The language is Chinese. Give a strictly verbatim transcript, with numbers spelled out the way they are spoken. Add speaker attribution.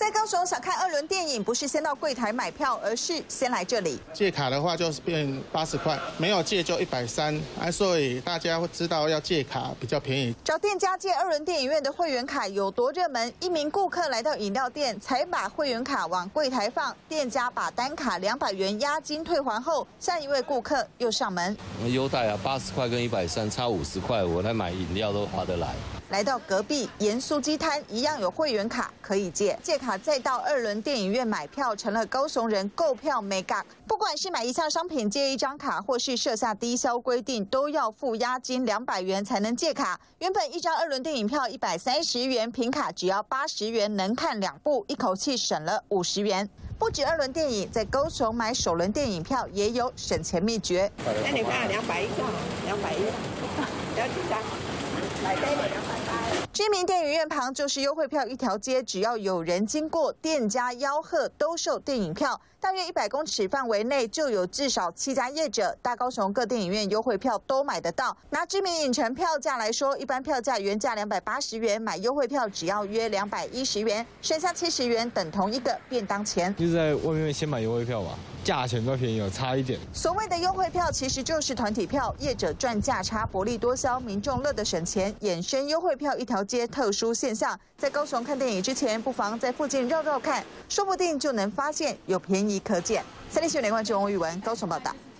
Speaker 1: 在高雄想看二轮电影，不是先到柜台买票，而是先来这里。
Speaker 2: 借卡的话就是变八十块，没有借就一百三啊，所以大家会知道要借卡比较便宜。
Speaker 1: 找店家借二轮电影院的会员卡有多热门？一名顾客来到饮料店，才把会员卡往柜台放，店家把单卡两百元押金退还后，下一位顾客又上门。
Speaker 3: 优待啊，八十块跟一百三差五十块，我来买饮料都划得来。
Speaker 1: 来到隔壁盐酥鸡摊，一样有会员卡可以借，借卡再到二轮电影院买票，成了高雄人购票美感。不管是买一项商品借一张卡，或是设下低消规定，都要付押金两百元才能借卡。原本一张二轮电影票一百三十元，凭卡只要八十元，能看两部，一口气省了五十元。不止二轮电影，在高雄买首轮电影票也有省钱秘诀。
Speaker 4: 那你看两百一就好，两百一，要几张？买杯的两百。
Speaker 1: 知名电影院旁就是优惠票一条街，只要有人经过，店家吆喝都售电影票。大约一百公尺范围内就有至少七家业者，大高雄各电影院优惠票都买得到。拿知名影城票价来说，一般票价原价两百八十元，买优惠票只要约两百一十元，剩下七十元等同一个便当钱。
Speaker 5: 就是在外面先买优惠票吧，价钱比较便宜，有差一点。所
Speaker 1: 谓的优惠票其实就是团体票，业者赚价差，薄利多销，民众乐得省钱，衍生优惠票一条街特殊现象。在高雄看电影之前，不妨在附近绕绕看，说不定就能发现有便宜可捡。三立新闻连贯中吴宇文高雄报道。